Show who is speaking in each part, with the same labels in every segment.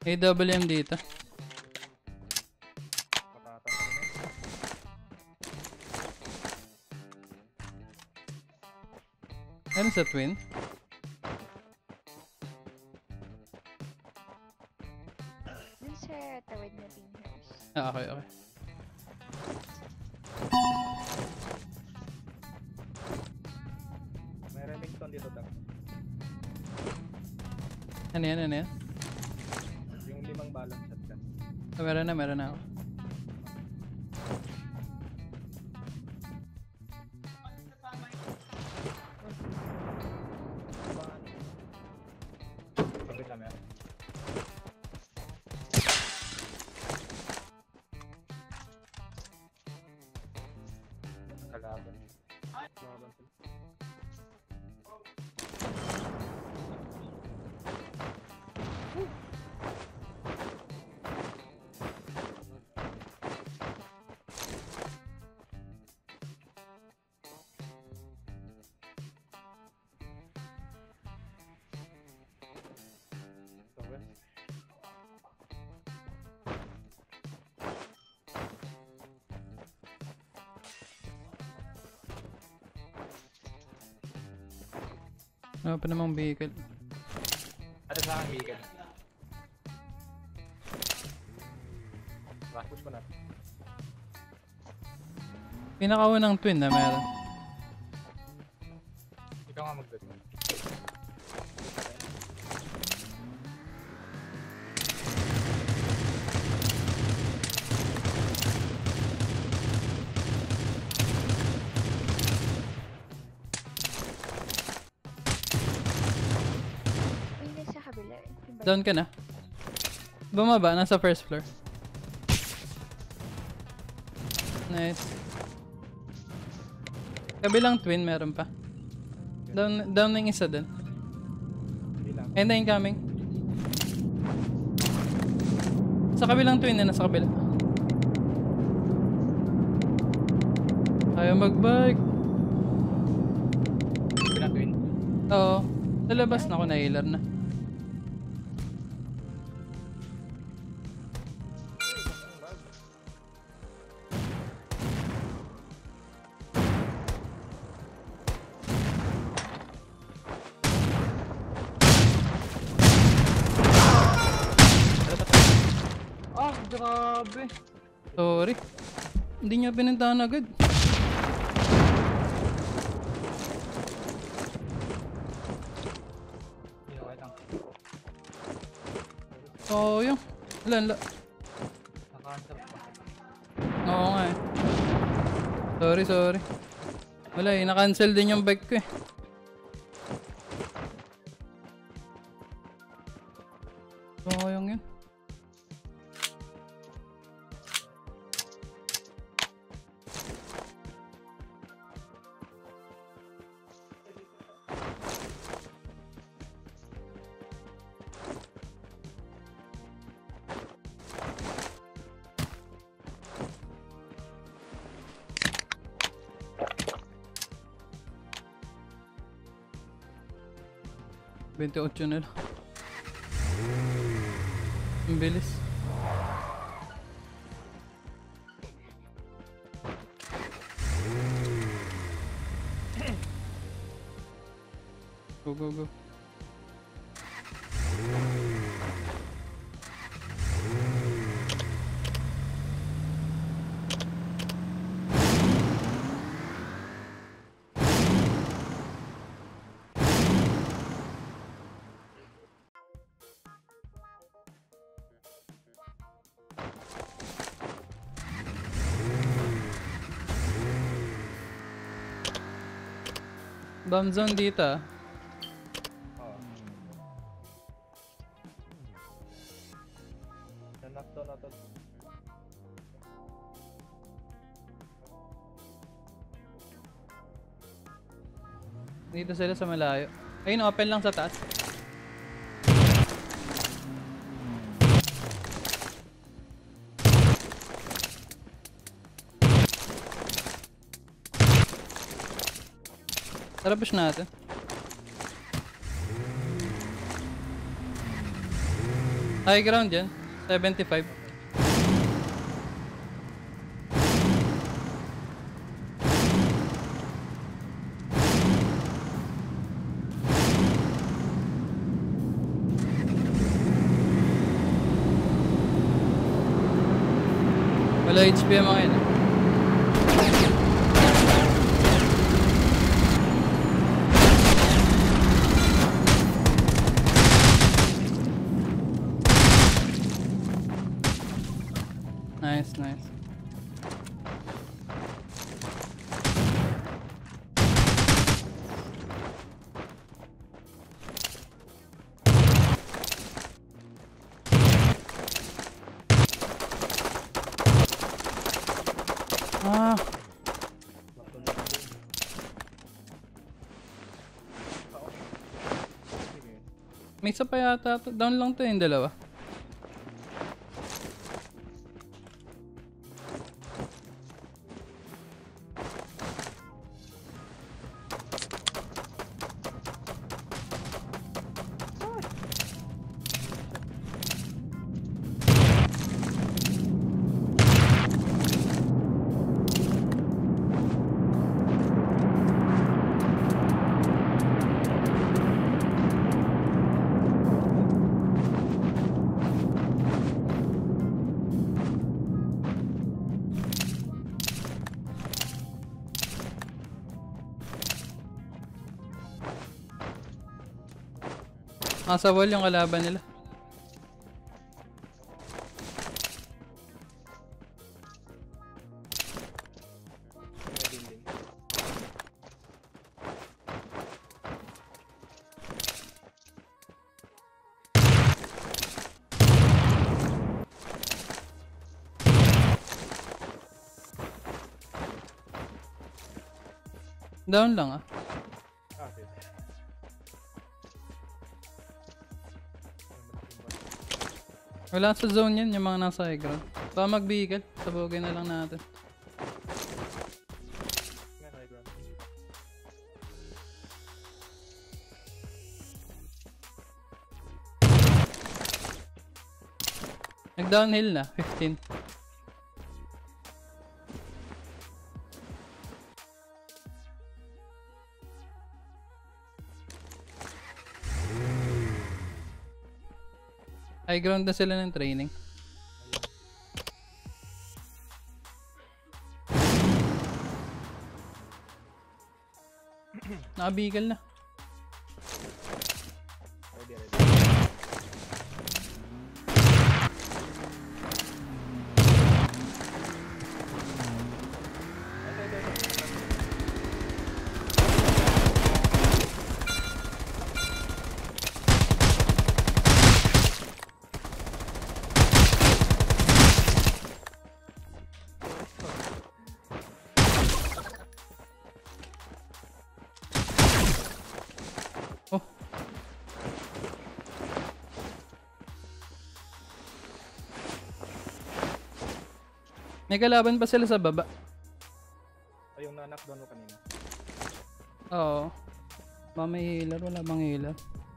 Speaker 1: AWM dito. Ano sa twin?
Speaker 2: Dun sa tawid na team house.
Speaker 1: Ah, okay, okay.
Speaker 3: May Remington dito daw.
Speaker 1: Ano yan, ano yan?
Speaker 3: Yung 5 balang shotgun.
Speaker 1: Oh, meron na ako.
Speaker 3: Kapit na meron. Kalaban.
Speaker 1: Ano pa namang vehicle?
Speaker 3: Ano sa akin, vehicle? Push ko na.
Speaker 1: Pinakaunang twin na meron.
Speaker 3: Ikaw nga mag-dot.
Speaker 2: Uy, nasa kabila eh. Yung ba-
Speaker 1: Down ka na. Bumaba, nasa first floor. Nice. Kabilang twin meron pa. Down na yung isa dun.
Speaker 3: Hindi lang.
Speaker 1: And then incoming. Sa kabilang twin na nasa kabila. Ayaw mag-bike.
Speaker 3: Pinatwin.
Speaker 1: Oo. Sa labas na ako na-healer na.
Speaker 3: Ah, grabe.
Speaker 1: Sorry. Hindi niya pinuntahan agad.
Speaker 3: Okay lang.
Speaker 1: Oo, yun. Wala.
Speaker 3: Naka-answer pa.
Speaker 1: Oo nga eh. Sorry. Wala eh, na-cancel din yung bike ko eh. Oo, yun. $28 na lang. Ang bilis. Go. Bomb zone dito ah.
Speaker 3: Oo. Knockdown na to.
Speaker 1: Dito sila sa malayo. Ayun, open lang sa taas. Tara, push natin. High ground yan. 75. Wala HP ang mga yun. Nice, nice. Ah, may isa pa yata. Down lang to yung dalawa. Nasa wall yung kalaban nila. Down lang ah.
Speaker 3: Okay.
Speaker 1: Wala sa zone yan, yung mga nasa high ground. Baka mag-vehicle, sabugin na lang natin.
Speaker 3: Yan, high ground.
Speaker 1: Nag-downhill na, 15. High ground na sila ng training. Nakabigal na.
Speaker 3: Ready, ready.
Speaker 1: Oh. May kalaban pa sila sa baba.
Speaker 3: Ay, yung na-knock down mo kanina.
Speaker 1: Oo. Baka may healer, wala bang healer?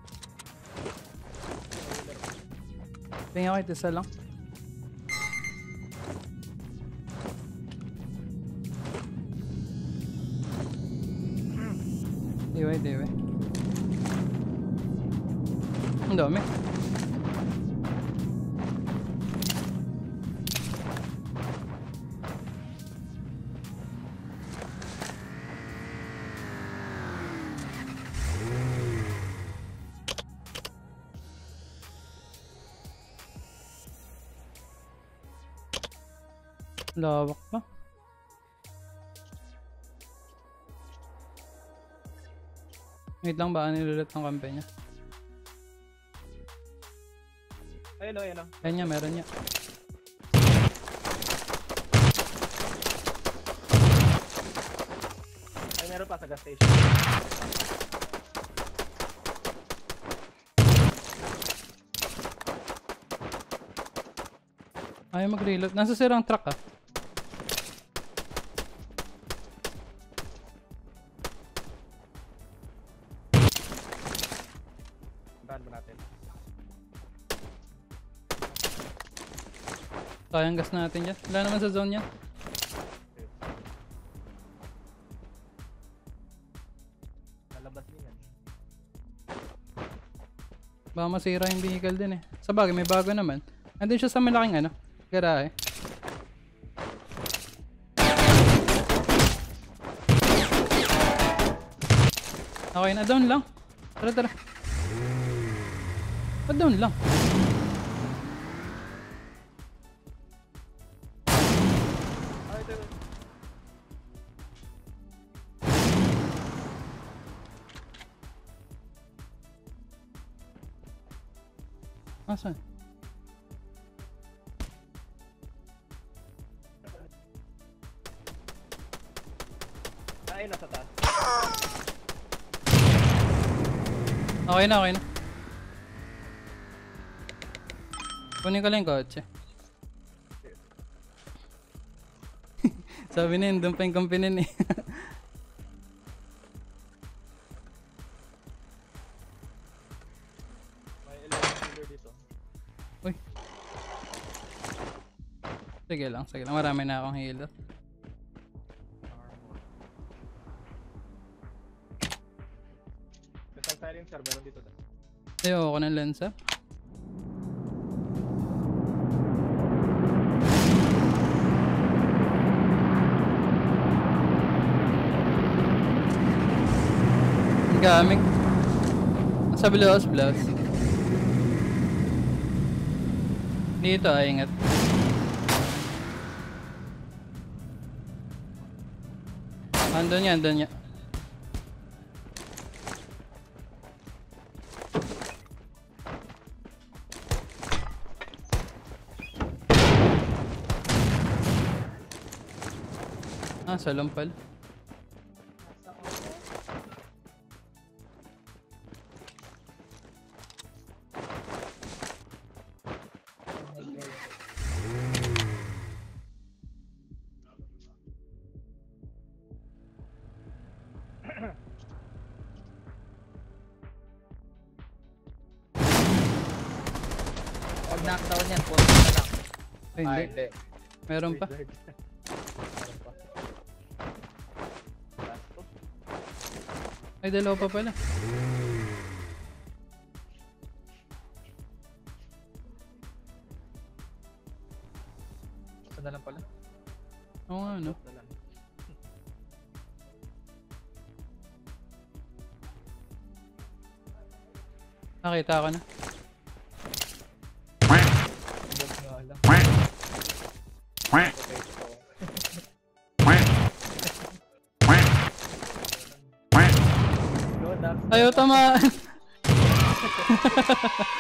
Speaker 1: Tingnan ko ito isa lang. Diwe, diwe. Ang dami. Lawak pa. Wait lang, baka nilulut ng kampe niya.
Speaker 3: Ayun o, ayun o.
Speaker 1: Ayun niya, meron niya.
Speaker 3: Ay, meron pa sa gas station.
Speaker 1: Ayaw mag-reload. Nasa sirang truck ah.
Speaker 3: Bahan ba natin?
Speaker 1: Sayang gas natin dyan. Wala naman sa zone yan.
Speaker 3: Lalabas din yan.
Speaker 1: Baka masira yung vehicle din eh. Sa bagay, may bago naman. Andun siya sa malaking ano, garahe. Okay na, down lang. Tara, tara. Ba't down lang?
Speaker 3: Ay, ito.
Speaker 1: Asan?
Speaker 3: Ay, nasa taas.
Speaker 1: Okay na, okay na. Kunin ko lang yung kotse. Sabi na yun, doon pa yung company eh.
Speaker 3: May 11 killer dito.
Speaker 1: Uy. Sige lang, sige lang. Marami na akong healer.
Speaker 3: Armor. Isang silencer, meron dito daw.
Speaker 1: Ayoko ng lancer. Gaming. Sa blouse. Dito ingat. Andun yan. Sa lampal.
Speaker 4: Pag knockdown yan, puro na lang.
Speaker 1: Ay, hindi. Meron pa.
Speaker 3: Meron pa. Last to.
Speaker 1: Ay, dalawa pa pala.
Speaker 4: Isa na lang pala.
Speaker 1: Oo nga, no?
Speaker 3: Na lang.
Speaker 1: Nakita ko na.
Speaker 4: Boss nga lang.
Speaker 3: Go, Dax.
Speaker 1: Ayaw tamaan.